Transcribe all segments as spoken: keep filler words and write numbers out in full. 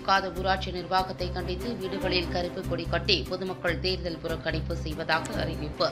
தீர்க்காத ஊராட்சி நிர்வாகத்தை கண்டித்து வீடுகளில் கருப்பு கொடி கட்டி பொதுமக்கள் தேர்தல் புறக்கணிப்பு செய்வதாக அறிவிப்பு.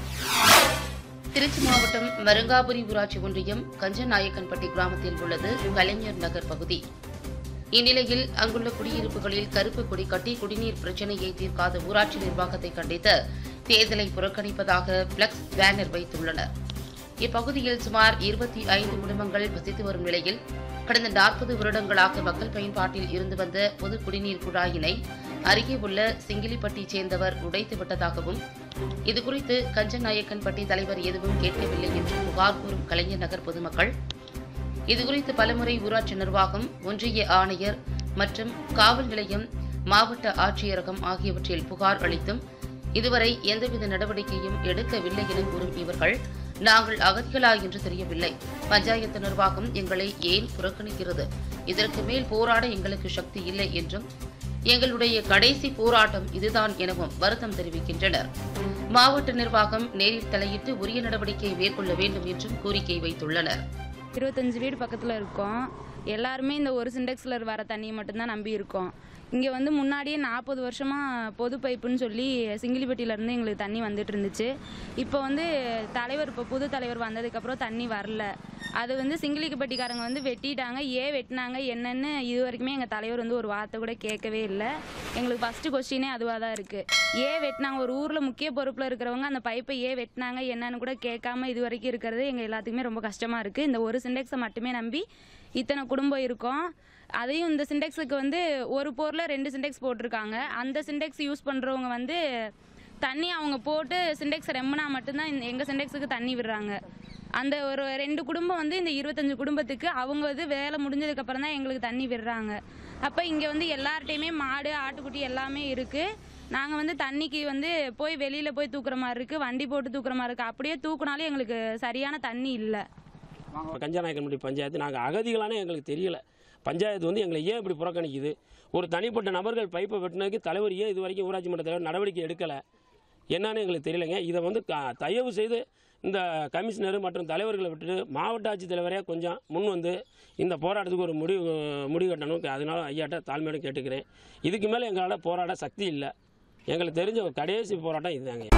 திருச்சி மாவட்டம் மருங்காபுரி ஊராட்சி ஒன்றியம் கஞ்சநாயக்கன்பட்டி கிராமத்தில் உள்ளது கலைஞர் நகர் பகுதி. இந்நிலையில் அங்குள்ள குடியிருப்புகளில் கருப்பு கொடி கட்டி குடிநீர் பிரச்சினையை தீர்க்காத ஊராட்சி நிர்வாகத்தை கண்டித்து தேர்தலை புறக்கணிப்பதாக பிளக்ஸ் பேனர் வைத்துள்ளனர். இப்பகுதியில் சுமார் இருபத்தி ஐந்து குடும்பங்கள் வசித்து வரும் நிலையில் கடந்த நாற்பது வருடங்களாக மக்கள் பயன்பாட்டில் இருந்து வந்த பொது குடிநீர் குழாயினை அருகே உள்ள சிங்கிலிப்பட்டி சேர்ந்தவர் உடைத்து விட்டதாகவும் இதுகுறித்து கஞ்சநாயக்கன்பட்டி தலைவர் எதுவும் கேட்கவில்லை என்று புகார் கூறும் கலைஞர் நகர் பொதுமக்கள் இதுகுறித்து பலமுறை ஊராட்சி நிர்வாகம், ஒன்றிய ஆணையர் மற்றும் காவல் நிலையம், மாவட்ட ஆட்சியரகம் ஆகியவற்றில் புகார் அளித்தும் இதுவரை எந்தவித நடவடிக்கையும் எடுக்கவில்லை என கூறும் இவர்கள், நாங்கள் அகதிகளா என்று தெரியவில்லை. பஞ்சாயத்து நிர்வாகம் எங்களை ஏன் புறக்கணிக்கிறது? இதற்கு மேல் போராட எங்களுக்கு சக்தி இல்லை என்றும் எங்களுடைய கடைசி போராட்டம் இதுதான் எனவும் வருத்தம் தெரிவிக்கின்றனர். மாவட்ட நிர்வாகம் நேரில் தலையிட்டு உரிய நடவடிக்கை மேற்கொள்ள வேண்டும் என்றும் கோரிக்கை வைத்துள்ளனர். இருபத்தஞ்சு வீடு பக்கத்தில் இருக்கோம். எல்லாருமே இந்த ஒரு சிண்டெக்ஸில் வர தண்ணியை மட்டும்தான் நம்பி இருக்கோம். இங்கே வந்து முன்னாடியே நாற்பது வருஷமாக பொது பைப்புன்னு சொல்லி சிங்கிலிப்பட்டியிலேருந்து எங்களுக்கு தண்ணி வந்துட்டு இருந்துச்சு. இப்போ வந்து தலைவர் இப்போ புது தலைவர் வந்ததுக்கப்புறம் தண்ணி வரல. அது வந்து சிங்கிலிப்பட்டிக்காரங்க வந்து வெட்டிட்டாங்க. ஏன் வெட்டினாங்க என்னன்னு இது வரைக்குமே எங்கள் தலைவர் வந்து ஒரு வார்த்தை கூட கேட்கவே இல்லை. எங்களுக்கு ஃபஸ்ட்டு கொஸ்டினே அதுவாக தான் இருக்குது. ஏன் வெட்டினாங்க? ஒரு ஊரில் முக்கிய பொறுப்பில் இருக்கிறவங்க அந்த பைப்பை ஏன் வெட்டினாங்க என்னன்னு கூட கேட்காம இது வரைக்கும் இருக்கிறது எங்கள் எல்லாத்துக்குமே ரொம்ப கஷ்டமாக இருக்குது. இந்த ஒரு சிண்டெக்ஸை மட்டுமே நம்பி இத்தனை குடும்பம் இருக்கோம். அதையும் இந்த சிண்டெக்ஸுக்கு வந்து ஒரு போரில் ரெண்டு சிண்டெக்ஸ் போட்டிருக்காங்க. அந்த சிண்டெக்ஸ் யூஸ் பண்ணுறவங்க வந்து தண்ணி அவங்க போட்டு சிண்டெக்ஸ் ரெம்பினா மட்டும்தான் இந்த எங்கள் சிண்டெக்ஸுக்கு தண்ணி விடுறாங்க. அந்த ஒரு ரெண்டு குடும்பம் வந்து இந்த இருபத்தஞ்சு குடும்பத்துக்கு அவங்க வந்து வேலை முடிஞ்சதுக்கப்புறம் தான் எங்களுக்கு தண்ணி விடுறாங்க. அப்போ இங்கே வந்து எல்லார்ட்டையுமே மாடு, ஆட்டுக்குட்டி எல்லாமே இருக்குது. நாங்கள் வந்து தண்ணிக்கு வந்து போய் வெளியில் போய் தூக்குற மாதிரி இருக்குது, வண்டி போட்டு தூக்குற மாதிரி இருக்குது. அப்படியே தூக்குனாலும் எங்களுக்கு சரியான தண்ணி இல்லை. கஞ்சநாயக்கன்பட்டி பஞ்சாயத்து நாங்கள் அகதிகளானே எங்களுக்கு தெரியல. பஞ்சாயத்து வந்து எங்களை ஏன் இப்படி புறக்கணிக்குது? ஒரு தனிப்பட்ட நபர்கள் பைப்பை வெட்டினதுக்கு தலைவர் ஏன் இது வரைக்கும் ஊராட்சி மன்ற தலைவர் நடவடிக்கை எடுக்கலை என்னன்னு எங்களுக்கு தெரியலைங்க. இதை வந்து தயவு செய்து இந்த கமிஷனர் மற்றும் தலைவர்களை விட்டுட்டு மாவட்ட ஆட்சித்தலைவரே கொஞ்சம் முன் வந்து இந்த போராட்டத்துக்கு ஒரு முடிவு முடிவு கட்டணும். அதனால ஐயாட்ட தாழ்மையோடு கேட்டுக்கிறேன். இதுக்கு மேலே எங்களால் போராட சக்தி இல்லை. எங்களுக்கு தெரிஞ்ச ஒரு கடைசி போராட்டம் இதுதாங்க.